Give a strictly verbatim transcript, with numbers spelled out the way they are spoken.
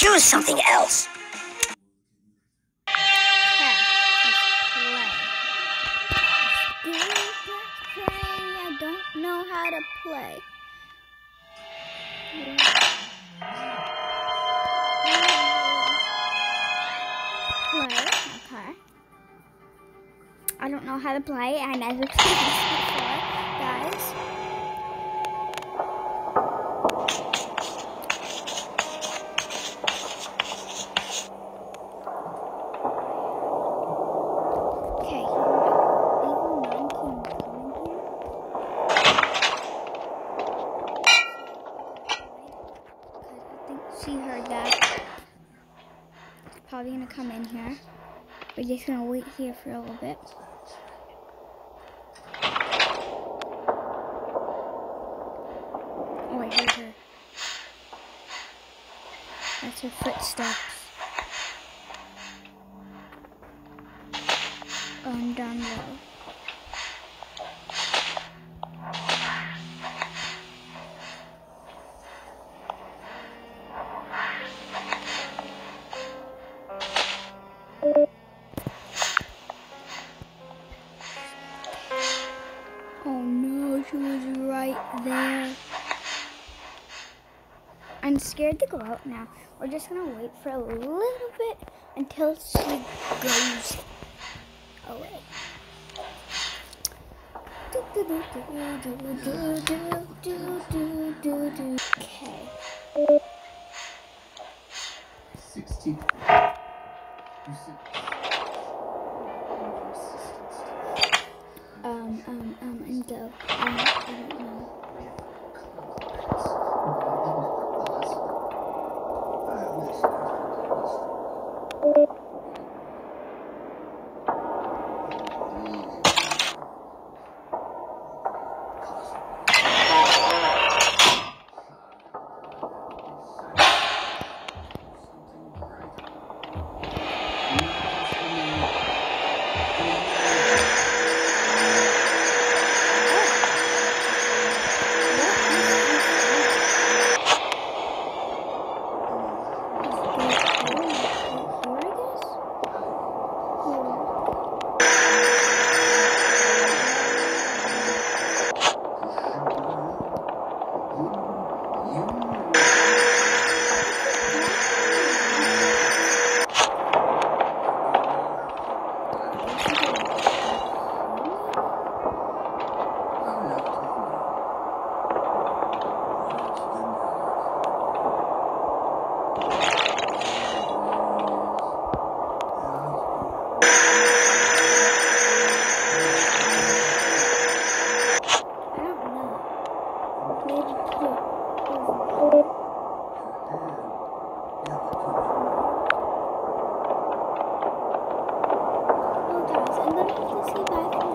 Choose something else. I don't know how to play. Play, okay. I don't know how to play. I never played this before, guys. Okay, she heard that. She's probably gonna come in here. We're just gonna wait here for a little bit. Oh, I heard her. That's her footsteps. Um, down low. Oh no, she was right there. I'm scared to go out now. We're just gonna wait for a little bit until she goes away. Okay. Sixteen. Um, um, um, and go. Um, I don't know. Oh guys, I'm gonna have to say bye for